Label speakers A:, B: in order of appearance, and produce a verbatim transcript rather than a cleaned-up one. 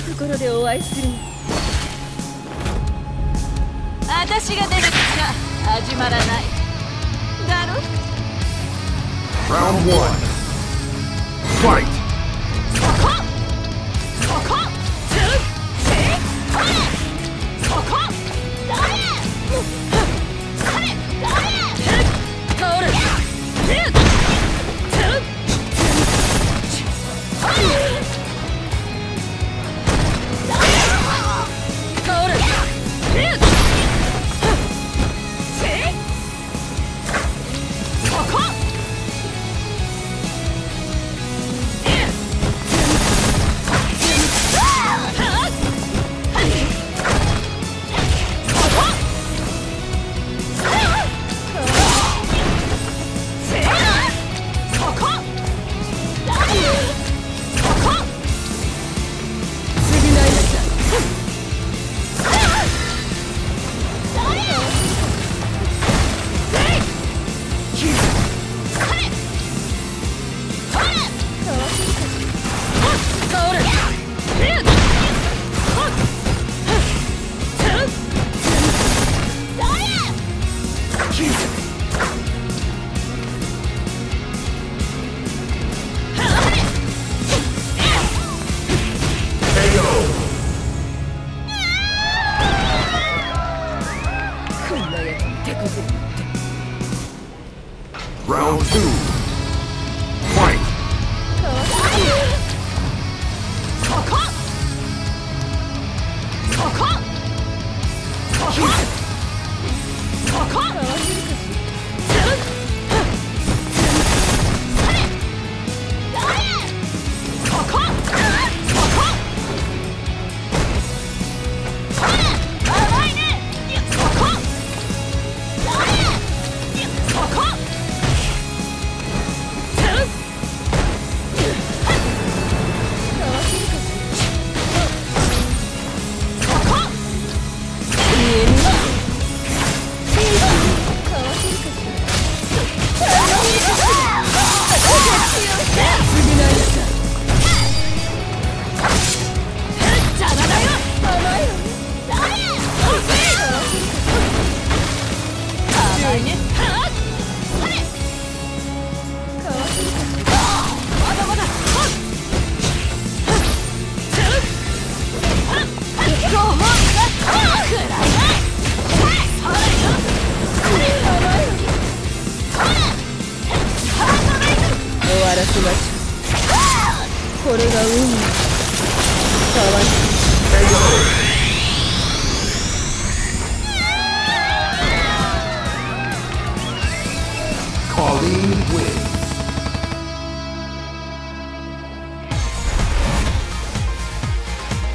A: ところでお会いするの。
B: 私が出るしか始まらないだろ。
C: Round one. Fight.
B: そこそこつせほれそこだれそれだれタオルふっつほれだれタオルふっせそこ
C: Round two. Fight.
B: そこそこそこそこ
A: これが運命。かわいい。